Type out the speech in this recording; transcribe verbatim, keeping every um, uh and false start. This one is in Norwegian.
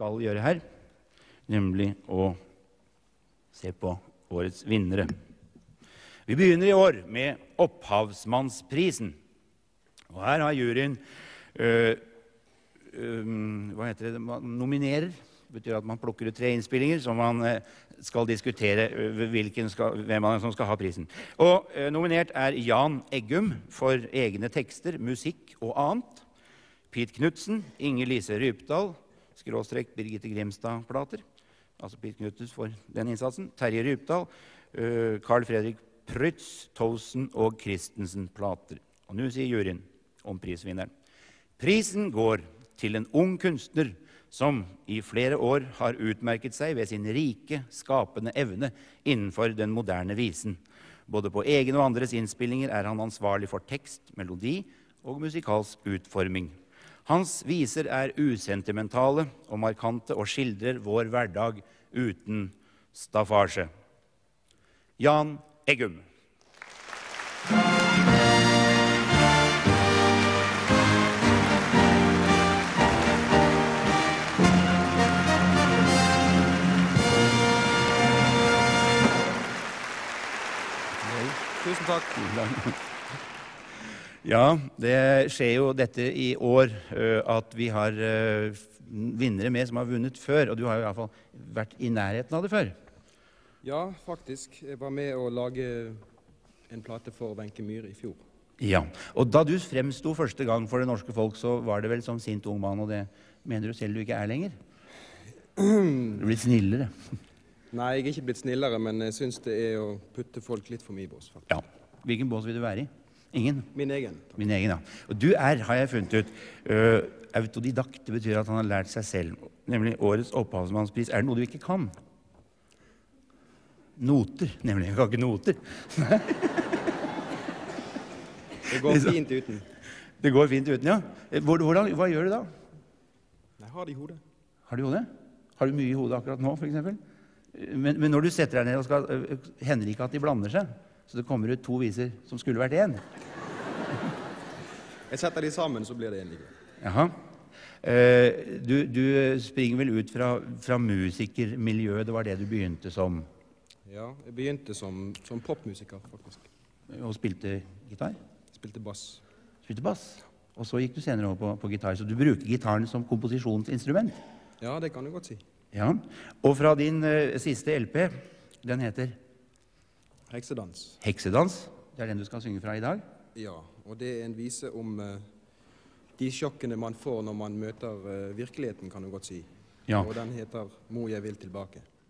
skal gjøre her, nemlig å se på årets vinnere. Vi begynner i år med Opphavsmannsprisen. Og her har juryen øh, øh, hva heter det? Man nominerer. Det betyr at man plukker ut tre innspillinger som man øh, skal diskutere øh, hvilken skal, hvem av dem som skal ha prisen. Og øh, nominert er Jan Eggum for egne tekster, musikk og annet. Pete Knudsen, Inger-Lise Rypdal, skråstrek Birgitte Grimstad-plater. Altså Pete Knudsen for den innsatsen. Terje Rypdal, øh, Carl Fredrik Prytz, Towson og Christensen-plater. Og nå sier juryen om prisvinneren. Prisen går til en ung kunstner som i flere år har utmerket seg ved sin rike, skapende evne innenfor den moderne visen. Både på egen og andres innspillinger er han ansvarlig for tekst, melodi og musikalsk utforming. Hans viser er usentimentale og markante og skildrer vår hverdag uten staffasje. Jan Eggum. Tusen takk. Ja, det skjer jo dette i år uh, at vi har uh, vinnere med som har vunnet før, og du har jo i hvert fall vært i nærheten av det før. Ja, faktisk. Jeg var med å lage en plate for Wenche Myhre i fjor. Ja, og da du fremsto første gang for det norske folk, så var det vel som sint ung mann, og det mener du selv du ikke er lenger? Du blir snillere. Nei, jeg er ikke blitt snillere, men jeg synes det er å putte folk litt for mye i bås, faktisk. Ja. Hvilken bås vil du være i? Ingen? Min egen. Min egen, ja. Og du er, har jeg funnet ut, uh, autodidakt. Det betyr at han har lært seg selv. Nemlig årets opphavsmannspris. Er det noe du ikke kan? Noter. Nemlig, jeg kan ikke noter. Det går fint uten. Det går fint uten, ja. Hvordan, hva gjør du da? Jeg har det i hodet. Har du i hodet? Har du mye i hodet akkurat nå, for eksempel? Men, men når du setter deg ned og skal, hender det ikke at de blander seg? Så det kommer ut to viser som skulle vært en. Jeg setter de sammen, så blir det en like. Jaha. Eh, du, du springer vel ut fra, fra musikermiljøet, det var det du begynte som? Ja, jeg begynte som, som popmusiker, faktisk. Og spilte gitar? Spilte bass. Spilte bass. Og så gikk du senere over på, på gitar, så du bruker gitaren som komposisjonsinstrument? Ja, det kan du godt si. Ja, og fra din uh, siste L P, den heter? Heksedans. Heksedans, det er den du skal synge fra i dag? Ja, og det er en vise om uh, de sjokkene man får når man møter uh, virkeligheten, kan du godt si. Ja. Og den heter «Mor, jeg vil tilbake».